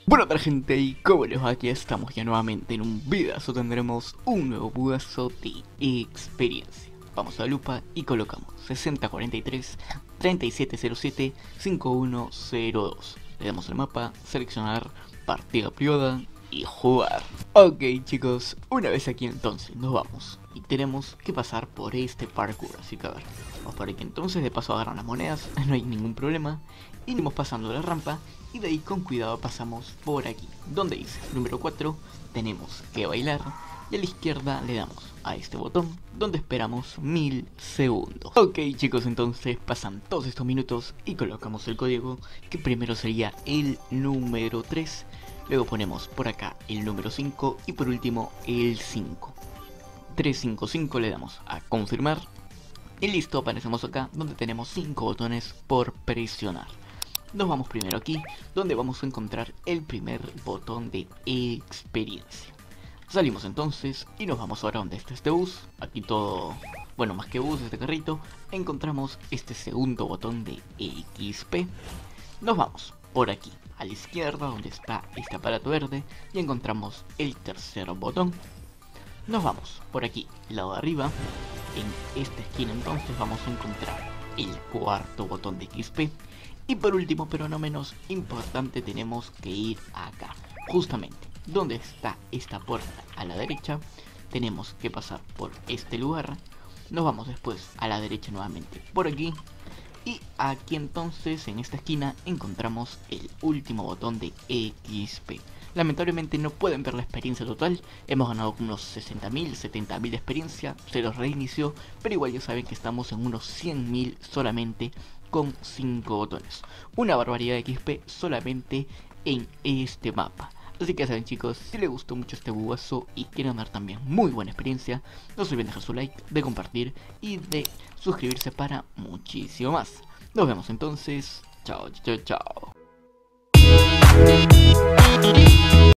Bueno tal gente, y como les va, aquí estamos ya nuevamente en un videazo. Tendremos un nuevo bugazo de experiencia. Vamos a la lupa y colocamos 6043 3707 5102. Le damos el mapa, seleccionar partida privada y jugar. Ok chicos, una vez aquí entonces nos vamos y tenemos que pasar por este parkour, así que a ver, vamos por aquí entonces. De paso agarran las monedas, no hay ningún problema. Y vamos pasando la rampa y de ahí con cuidado pasamos por aquí, donde dice número 4, tenemos que bailar. Y a la izquierda le damos a este botón donde esperamos 1000 segundos. Ok chicos, entonces pasan todos estos minutos y colocamos el código, que primero sería el número 3. Luego ponemos por acá el número 5 y por último el 5. 355 le damos a confirmar. Y listo, aparecemos acá donde tenemos 5 botones por presionar. Nos vamos primero aquí, donde vamos a encontrar el primer botón de experiencia. Salimos entonces y nos vamos ahora donde está este bus. Aquí todo, bueno, más que bus, este carrito. Encontramos este segundo botón de XP. Nos vamos por aquí a la izquierda donde está este aparato verde y encontramos el tercer botón. Nos vamos por aquí, lado de arriba. En esta esquina entonces vamos a encontrar el cuarto botón de XP. Y por último, pero no menos importante, tenemos que ir acá, justamente donde está esta puerta a la derecha. Tenemos que pasar por este lugar. Nos vamos después a la derecha nuevamente por aquí. Y aquí entonces en esta esquina encontramos el último botón de XP. Lamentablemente no pueden ver la experiencia total. Hemos ganado unos 60.000, 70.000 de experiencia. Se los reinició, pero igual ya saben que estamos en unos 100.000 solamente con 5 botones. Una barbaridad de XP solamente en este mapa. Así que ya saben chicos, si les gustó mucho este bugazo y quieren dar también muy buena experiencia, no se olviden de dejar su like, de compartir y de suscribirse para muchísimo más. Nos vemos entonces. Chao, chao, chao.